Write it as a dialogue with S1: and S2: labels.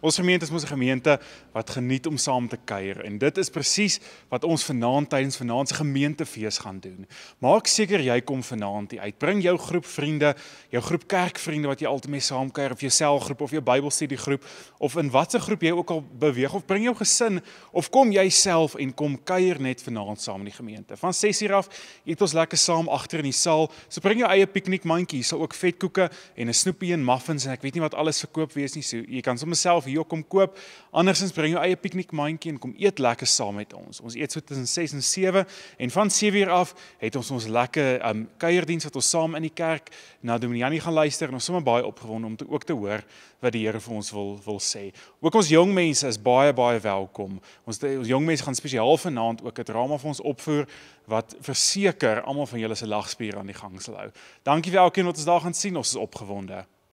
S1: Ons gemeente is mos 'n gemeente wat geniet om saam te kuier en dit is presies wat ons vanaand tydens vanaand se gemeentefees gaan doen. Maak seker jy kom vanaand hier uit. Bring jou groep vriende, jou groep kerkvriende wat jy altyd mee saam kuier of jou selgroep of jou Bybelstudiegroep of in watter groep jy ook al beweeg of bring jou gesin of kom jy self en kom kuier net vanaand saam in die gemeente. Van 6:00 af eet ons lekker saam agter in die saal. So bring jou eie piknikmandjie, hier sal ook vetkoeke en 'n snoepie en muffins en ek weet nie wat alles verkoop wees nie. So jy kan sommer self hier kom koop. Andersins bring jou eie piknikmandjie en kom eet lekker saam met ons. Ons eet so tussen 6 en 7 en van 7:00 af het ons lekker kuierdiens wat ons saam in die kerk na Dominee Jannie gaan luister en ons sommer baie opgewonde om ook te hoor wat die Here vir ons wil sê. Ook ons jong mense is baie welkom. Ons jong mense gaan spesiaal vanaand ook 'n drama vir ons opvoer wat verseker almal van julle se lagspiere aan die gang sal hou. Dankie vir elkeen wat ons daar gaan sien, ons is opgewonde.